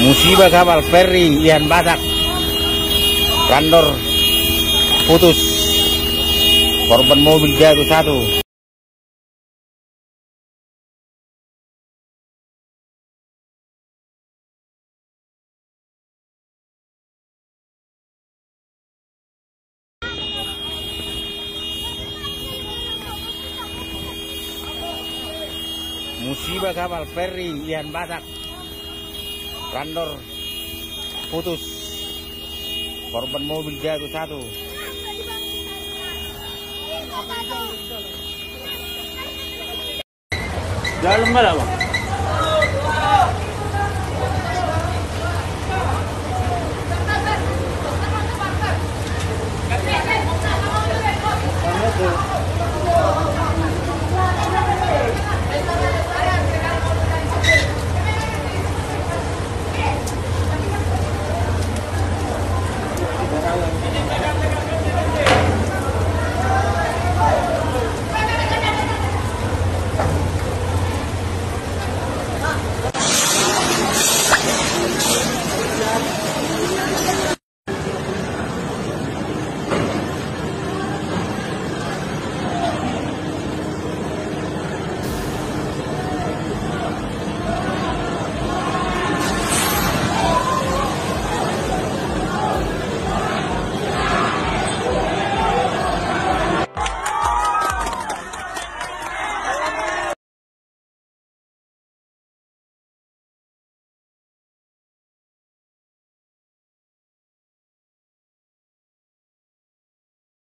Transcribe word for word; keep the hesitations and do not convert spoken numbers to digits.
Musibah kapal feri Ian Batak, kantor putus, korban mobil jatuh satu. Musibah kapal feri Ian Batak, kantor putus, korban mobil jatuh satu. Dalam nggak, Bang?